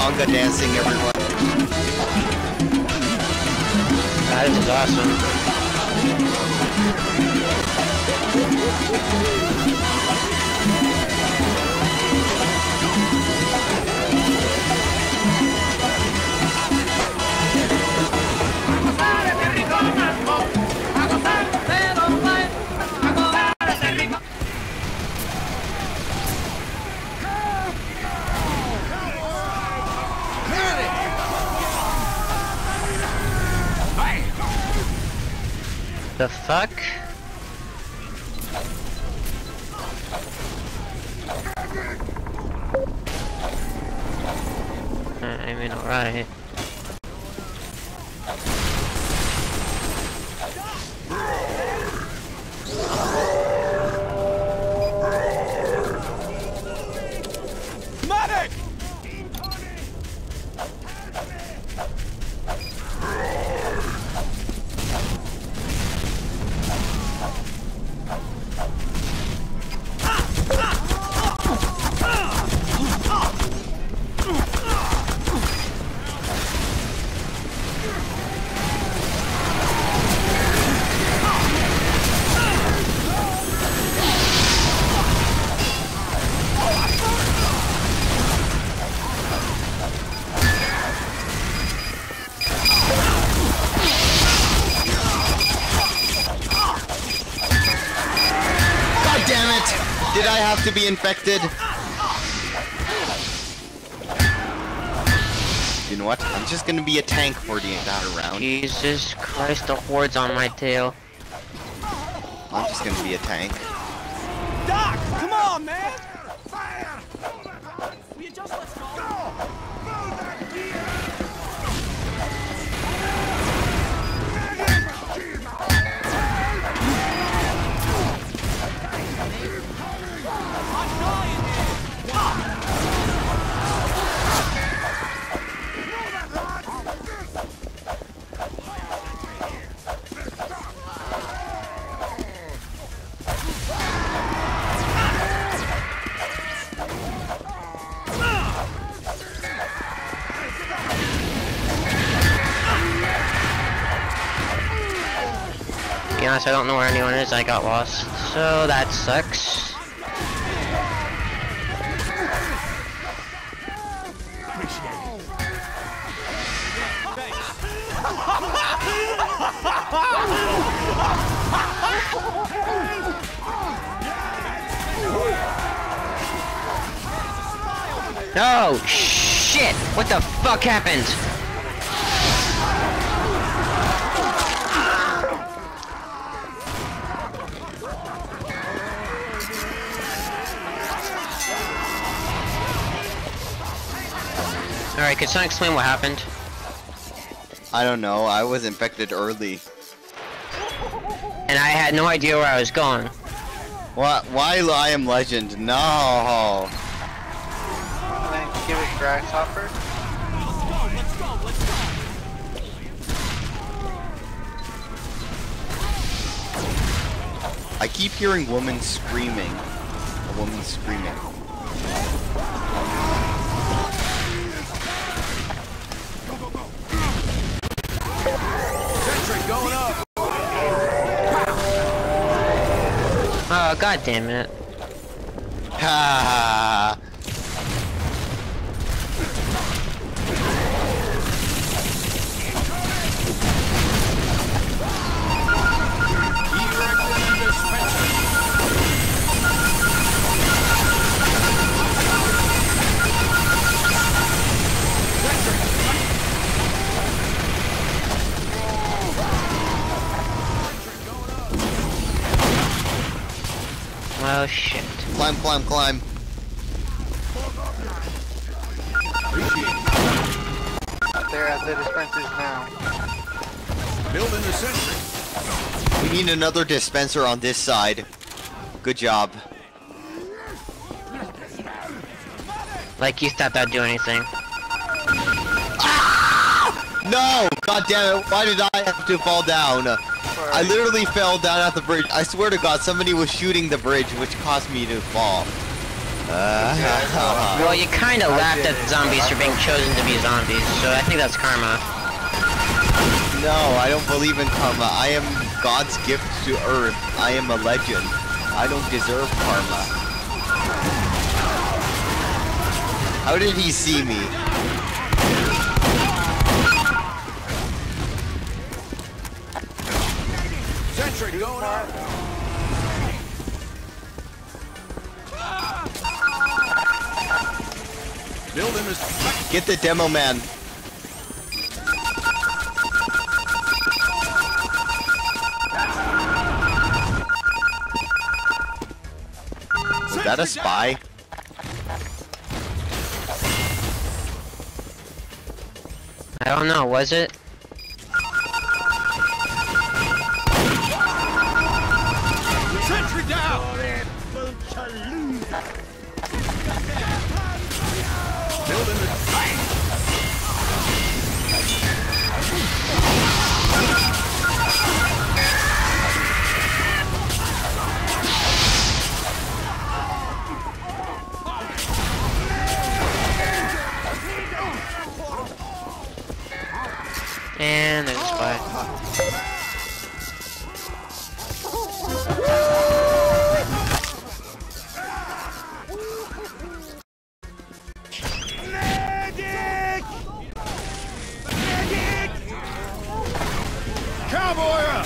conga dancing, everyone. That is awesome. The fuck? I mean, alright. Did I have to be infected? You know what? I'm just gonna be a tank for the entire round. Jesus Christ, the horde's on my tail. I'm just gonna be a tank. Doc, come on, man! Fire! Will you just let's go? To be honest, I don't know where anyone is. I got lost, so that sucks. No, shit! What the fuck happened? Alright, could someone explain what happened? I don't know. I was infected early. And I had no idea where I was going. What? Why I am legend? No. Give it grasshopper. I keep hearing women screaming. A woman screaming. Going up. Oh, god damn it. Ha! Oh shit. Climb, climb, climb. They're at the dispensers now. Building the sentry. We need another dispenser on this side. Good job. Like you thought that'd do anything. Ah! No! God damn it, why did I have to fall down? I literally fell down at the bridge. I swear to God, somebody was shooting the bridge, which caused me to fall. Well, you kinda laughed at the zombies for being chosen to be zombies, so I think that's karma. No, I don't believe in karma. I am God's gift to Earth. I am a legend. I don't deserve karma. How did he see me? Sentry going on. Building is. Get the demo man. Was that a spy? I don't know, was it? Sentry down. Building is. And there's a spy. Medic! Medic! Cowboy up!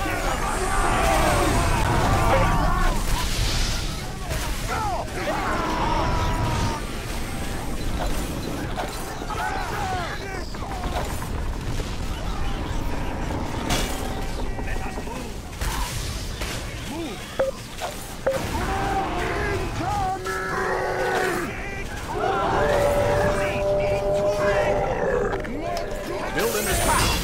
Building is power.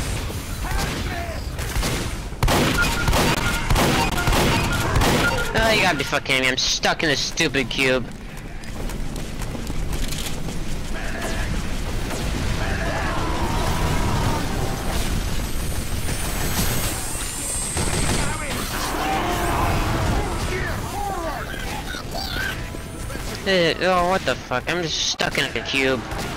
Oh, you gotta be fucking me. I'm stuck in this stupid cube. Oh, what the fuck? I'm just stuck in a cube.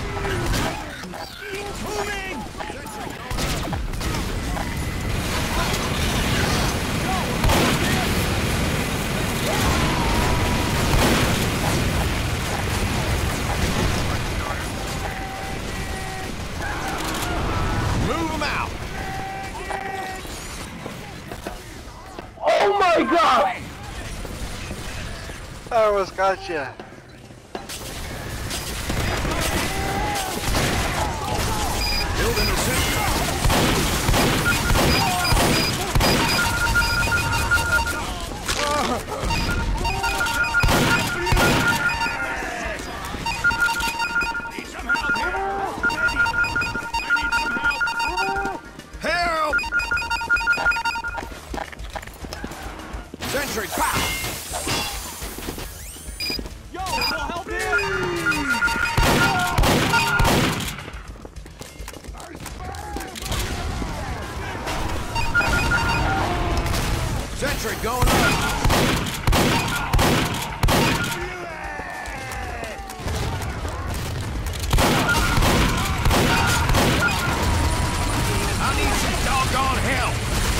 Move them out. Oh my god! I almost got you. Building a sentry. Need some help here. I need some help. Help! Sentry, pow! Yo, no help here! Sentry going up. I need some doggone help.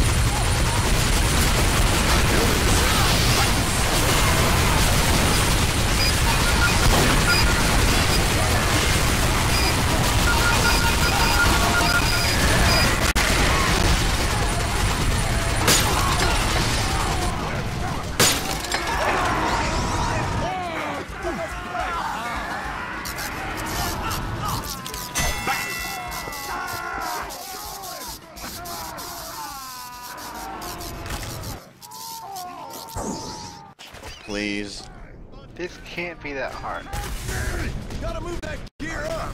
Please. This can't be that hard. Gotta move that gear up.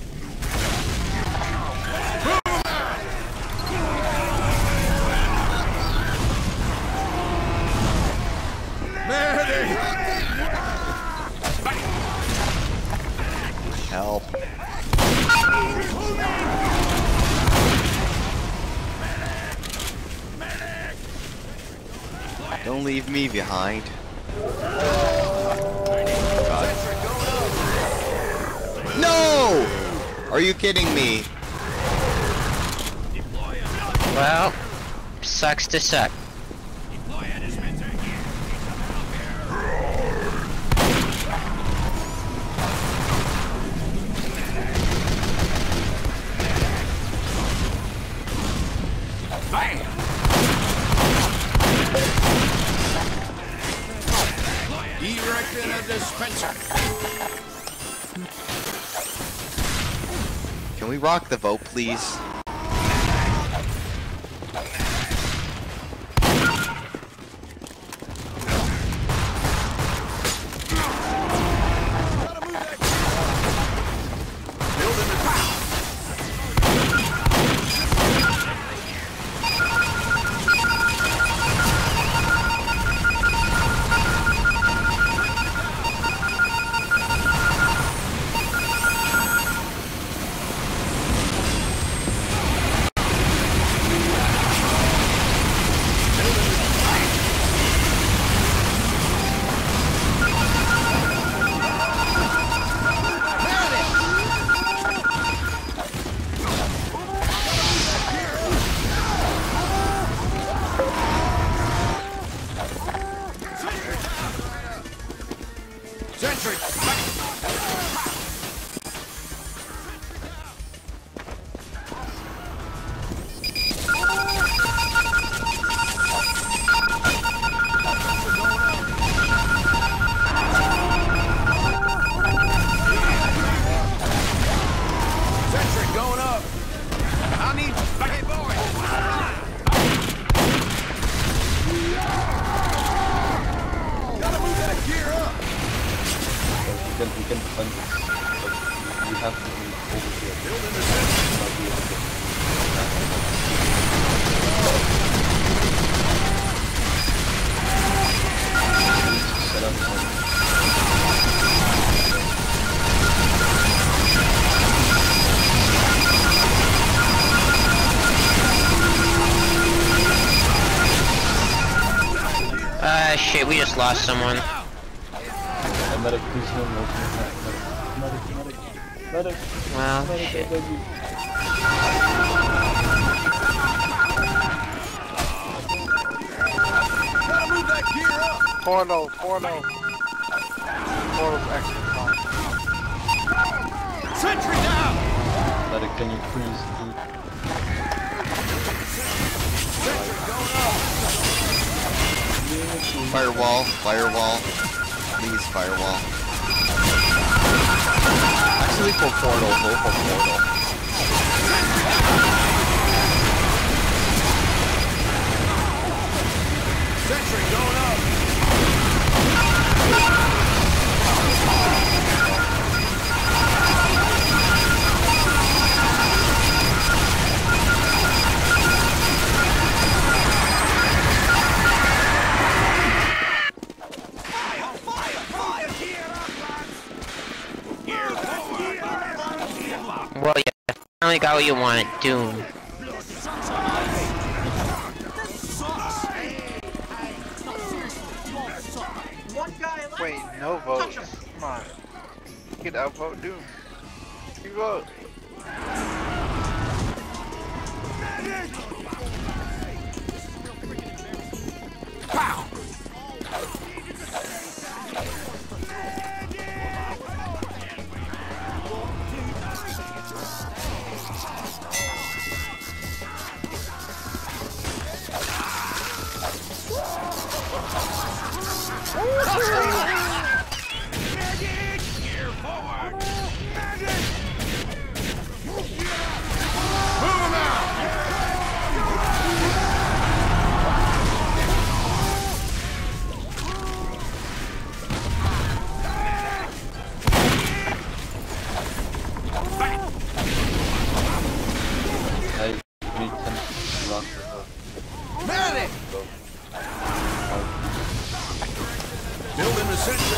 Medic! Help. Don't leave me behind. God. Are you kidding me? Well, sucks to suck. Erecting a dispenser. Can we rock the vote, please? We can fund this, but we have to be over here. Set up some. Shit, we just lost someone. Medic, please no medic. Well, shit. Porno. Porno's actually fine. Sentry down! Medic, can you please do... Firewall, please firewall. Actually for portal, go for portal. Sentry going up! Well, yeah, finally got what you wanted, Doom. Wait, no votes. Come on. You can outvote Doom. You vote. Pow! Building the sentry.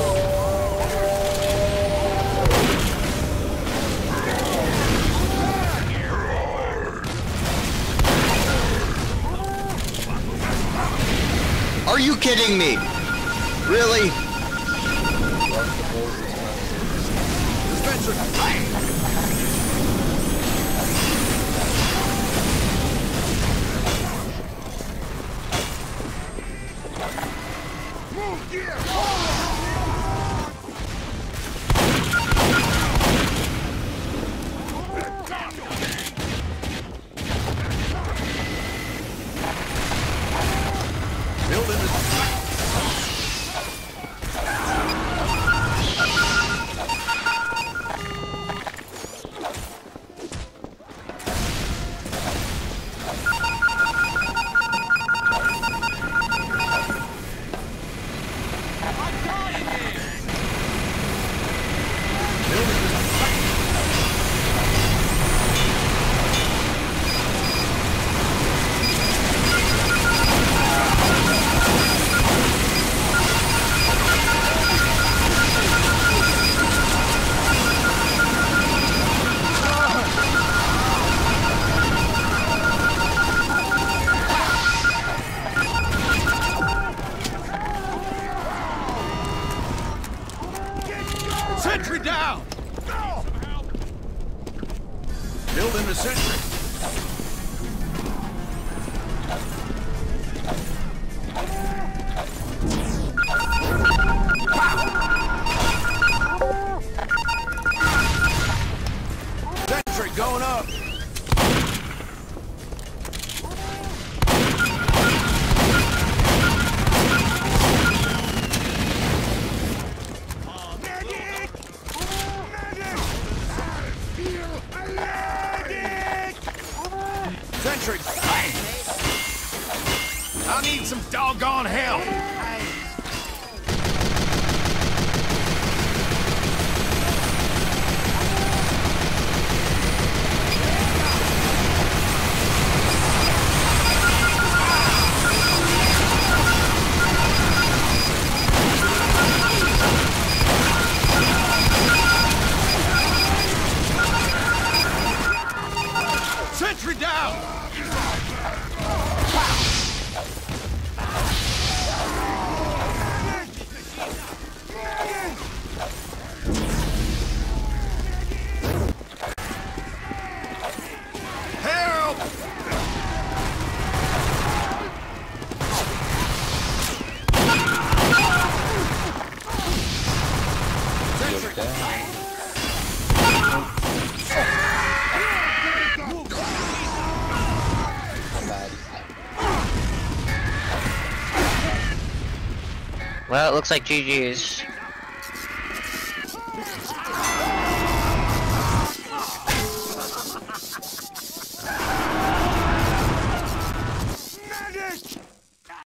Are you kidding me? Really? Dispenser. Building the sentry. Sentry going up. Sentry. I need some doggone help. Sentry down. Help! You're down. Bad. Well, it looks like GG's.